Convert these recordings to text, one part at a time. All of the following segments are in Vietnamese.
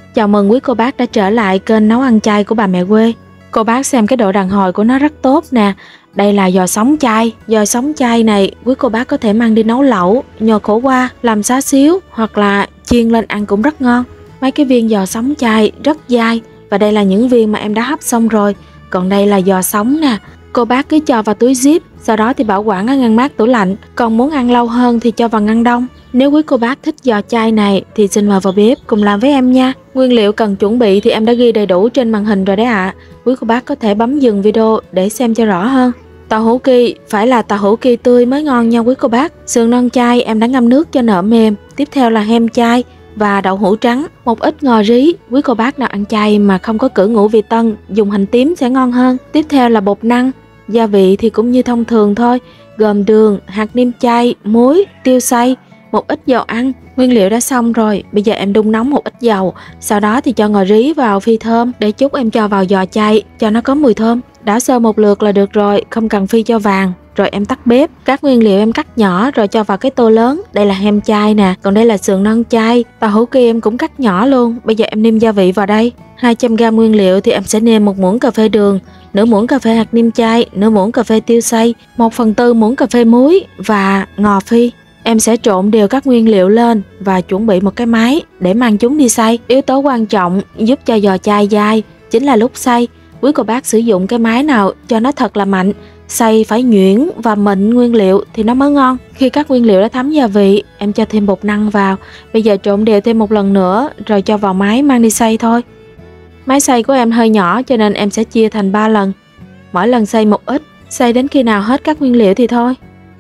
Chào mừng quý cô bác đã trở lại kênh nấu ăn chay của bà mẹ quê. Cô bác xem cái độ đàn hồi của nó rất tốt nè. Đây là giò sống chay. Giò sống chay này quý cô bác có thể mang đi nấu lẩu, nhồi khổ qua, làm xá xíu hoặc là chiên lên ăn cũng rất ngon. Mấy cái viên giò sống chay rất dai. Và đây là những viên mà em đã hấp xong rồi. Còn đây là giò sống nè. Cô bác cứ cho vào túi zip, sau đó thì bảo quản ở ngăn mát tủ lạnh. Còn muốn ăn lâu hơn thì cho vào ngăn đông. Nếu quý cô bác thích giò chay này thì xin mời vào bếp cùng làm với em nha. Nguyên liệu cần chuẩn bị thì em đã ghi đầy đủ trên màn hình rồi đấy ạ. Quý cô bác có thể bấm dừng video để xem cho rõ hơn. Tàu hũ kỳ phải là tàu hũ kỳ tươi mới ngon nha quý cô bác. Sườn non chay em đã ngâm nước cho nở mềm. Tiếp theo là hem chay và đậu hũ trắng, một ít ngò rí. Quý cô bác nào ăn chay mà không có cử ngũ vị tân, dùng hành tím sẽ ngon hơn. Tiếp theo là bột năng. Gia vị thì cũng như thông thường thôi, gồm đường, hạt nêm chay, muối, tiêu xay, một ít dầu ăn. Nguyên liệu đã xong rồi, bây giờ em đun nóng một ít dầu, sau đó thì cho ngò rí vào phi thơm. Để chút em cho vào giò chay cho nó có mùi thơm. Đã sơ một lượt là được rồi, không cần phi cho vàng. Rồi em tắt bếp. Các nguyên liệu em cắt nhỏ rồi cho vào cái tô lớn. Đây là hem chay nè, còn đây là sườn non chay. Tàu hũ kỳ em cũng cắt nhỏ luôn. Bây giờ em nêm gia vị vào đây. 200g nguyên liệu thì em sẽ nêm 1 muỗng cà phê đường, nửa muỗng cà phê hạt nêm chay, nửa muỗng cà phê tiêu xay, 1/4 muỗng cà phê muối và ngò phi. Em sẽ trộn đều các nguyên liệu lên và chuẩn bị một cái máy để mang chúng đi xay. Yếu tố quan trọng giúp cho giò chay dai chính là lúc xay. Quý cô bác sử dụng cái máy nào cho nó thật là mạnh, xay phải nhuyễn và mịn nguyên liệu thì nó mới ngon. Khi các nguyên liệu đã thấm gia vị, em cho thêm bột năng vào. Bây giờ trộn đều thêm một lần nữa rồi cho vào máy mang đi xay thôi. Máy xay của em hơi nhỏ cho nên em sẽ chia thành 3 lần. Mỗi lần xay một ít, xay đến khi nào hết các nguyên liệu thì thôi.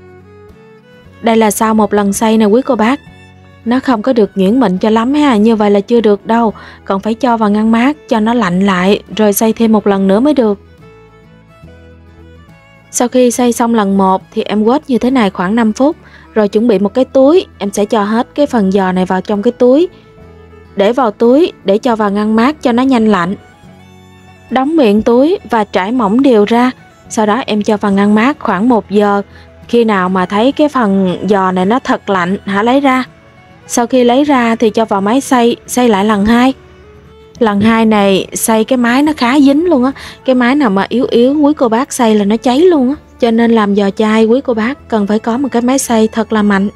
Đây là sau một lần xay nè quý cô bác. Nó không có được nhuyễn mịn cho lắm ha, như vậy là chưa được đâu. Còn phải cho vào ngăn mát cho nó lạnh lại rồi xay thêm một lần nữa mới được. Sau khi xay xong lần 1 thì em quết như thế này khoảng 5 phút. Rồi chuẩn bị một cái túi, em sẽ cho hết cái phần giò này vào trong cái túi. Để vào túi để cho vào ngăn mát cho nó nhanh lạnh. Đóng miệng túi và trải mỏng đều ra. Sau đó em cho vào ngăn mát khoảng 1 giờ. Khi nào mà thấy cái phần giò này nó thật lạnh hả lấy ra. Sau khi lấy ra thì cho vào máy xay, xay lại lần 2. Lần 2 này xay cái máy nó khá dính luôn á. Cái máy nào mà yếu yếu quý cô bác xay là nó cháy luôn á. Cho nên làm giò chay quý cô bác cần phải có một cái máy xay thật là mạnh.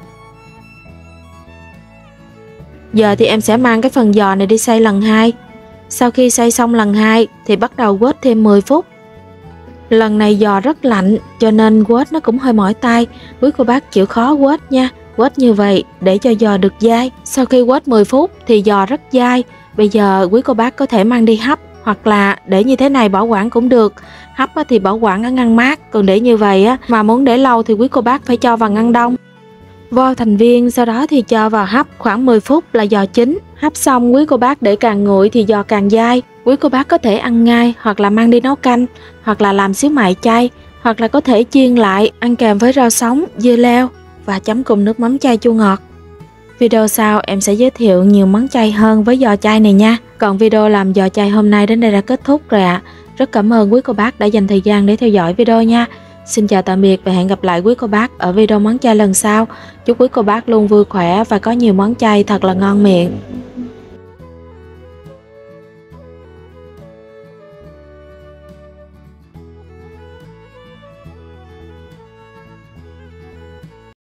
Giờ thì em sẽ mang cái phần giò này đi xay lần 2. Sau khi xay xong lần 2 thì bắt đầu quết thêm 10 phút. Lần này giò rất lạnh cho nên quết nó cũng hơi mỏi tay. Quý cô bác chịu khó quết nha. Quết như vậy để cho giò được dai. Sau khi quết 10 phút thì giò rất dai. Bây giờ quý cô bác có thể mang đi hấp hoặc là để như thế này bảo quản cũng được. Hấp thì bảo quản ở ngăn mát, còn để như vậy mà muốn để lâu thì quý cô bác phải cho vào ngăn đông. Vo thành viên, sau đó thì cho vào hấp khoảng 10 phút là giò chín. Hấp xong quý cô bác để càng nguội thì giò càng dai. Quý cô bác có thể ăn ngay hoặc là mang đi nấu canh, hoặc là làm xíu mại chay, hoặc là có thể chiên lại ăn kèm với rau sống, dưa leo và chấm cùng nước mắm chay chua ngọt. Video sau em sẽ giới thiệu nhiều món chay hơn với giò chay này nha. Còn video làm giò chay hôm nay đến đây đã kết thúc rồi ạ. Rất cảm ơn quý cô bác đã dành thời gian để theo dõi video nha. Xin chào tạm biệt và hẹn gặp lại quý cô bác ở video món chay lần sau. Chúc quý cô bác luôn vui khỏe và có nhiều món chay thật là ngon miệng.